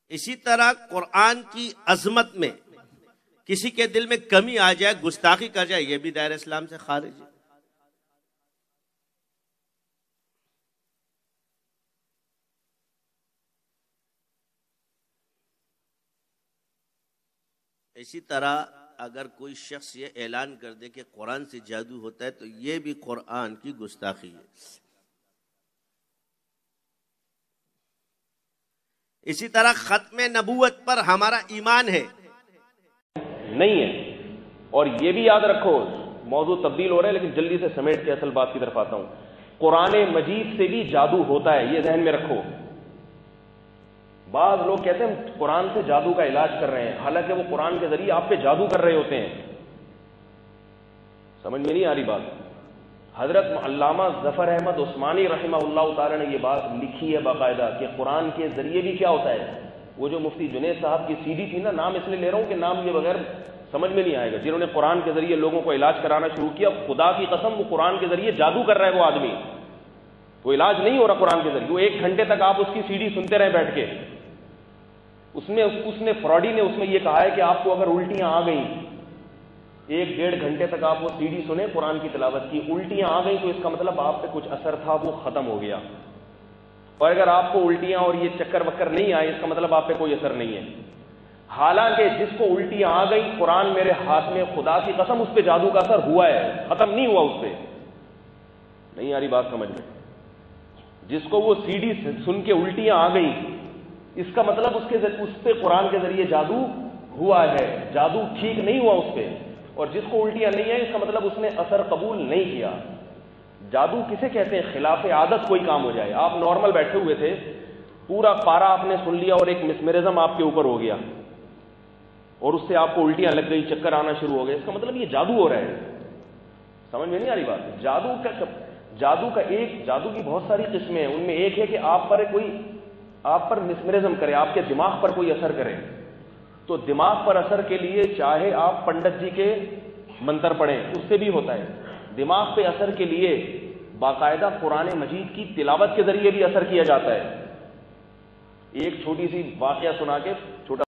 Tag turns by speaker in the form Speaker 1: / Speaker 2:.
Speaker 1: اسی طرح قرآن کی عظمت میں کسی کے دل میں کمی آ جائے، گستاخی کر جائے، یہ بھی دائرہ اسلام سے خارج ہے۔ اسی طرح اگر کوئی شخص یہ اعلان کر دے کہ قرآن سے جادو ہوتا ہے تو یہ بھی قرآن کی گستاخی ہے۔ اسی طرح ختم نبوت پر ہمارا ایمان ہے
Speaker 2: نہیں ہے۔ اور یہ بھی یاد رکھو، موضوع تبدیل ہو رہا ہے لیکن جلدی سے سمیٹ کے اصل بات کی طرف آتا ہوں، قرآن مجید سے بھی جادو ہوتا ہے، یہ ذہن میں رکھو۔ بعض لوگ کہتے ہیں قرآن سے جادو کا علاج کر رہے ہیں، حالانکہ وہ قرآن کے ذریعے آپ پہ جادو کر رہے ہوتے ہیں۔ سمجھ میں نہیں آ رہی بات؟ حضرت علامہ ظفر احمد عثمانی رحمہ اللہ تعالی نے یہ بات لکھی ہے باقاعدہ کہ قرآن کے ذریعے بھی کیا ہوتا ہے۔ وہ جو مفتی جنید صاحب کی سی ڈی تھی نا، نام اس لیے لے رہا ہوں کہ نام یہ بغیر سمجھ میں نہیں آئے گا، جنہوں نے قرآن کے ذریعے لوگوں کو علاج کرانا شروع کیا، خدا کی قسم وہ قرآن کے ذریعے جادو کر رہا ہے۔ وہ آدمی، وہ علاج نہیں ہو رہا قرآن کے ذریعے، وہ 1 گھنٹے تک آپ اس کی سی ڈی سنتے رہے بیٹھ کے۔ اس نے فراڈی نے اس میں یہ کہا ہے کہ آپ کو اگر الٹیاں آ گئیں، 1-1.5 گھنٹے تک آپ وہ سی ڈی سنیں، قرآن کی تلاوت کی، الٹیاں آ گئیں تو اس کا مطلب آپ پہ کچھ اثر تھا، وہ ختم ہو گیا۔ اور اگر آپ کو الٹیاں اور یہ چکر وکر نہیں آئے، اس کا مطلب آپ پہ کوئی اثر نہیں ہے۔ حالانکہ جس کو الٹیاں آ گئی، قرآن میرے ہاتھ میں، خدا کی قسم اس پہ جادو کا اثر ہوا ہے، ختم نہیں ہوا اس پہ۔ نہیں آ رہی بات سمجھ میں؟ جس کو وہ سی ڈی سن کے الٹیاں آ گئی، اس کا مطلب اس پہ قرآن کے ذریعے جادو ہوا ہے، جادو ٹھیک نہیں ہوا اس پہ۔ اور جس کو الٹیاں نہیں آئی، اس کا مطلب اس نے اثر قبول نہیں کیا۔ جادو کسے کہتے ہیں؟ خلاف عادت کوئی کام ہو جائے۔ آپ نارمل بیٹھے ہوئے تھے، پورا پارا آپ نے سن لیا اور ایک مسمرزم آپ کے اوپر ہو گیا اور اس سے آپ کو الٹیاں لگ گئی، چکر آنا شروع ہو گئے، اس کا مطلب یہ جادو ہو رہا ہے۔ سمجھ میں نہیں آ رہی بات؟ جادو کی بہت ساری قسمیں ہیں، ان میں ایک ہے کہ آپ پر مسمرزم کرے، آپ کے دماغ پر کوئی اثر کرے۔ تو دماغ پر اثر کے لیے چاہے آپ پنڈت جی کے منتر پڑھیں، اس سے بھی ہوتا ہے۔ دماغ پہ اثر کے لیے باقاعدہ قرآن مجید کی تلاوت کے ذریعے بھی اثر کیا جاتا ہے۔ ایک چھوٹی سی واقعہ سنا کے